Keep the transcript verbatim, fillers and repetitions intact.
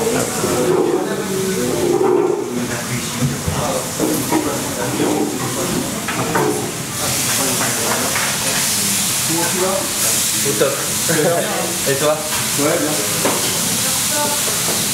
Comment tu vas? Au top. Et toi? Ouais, bien.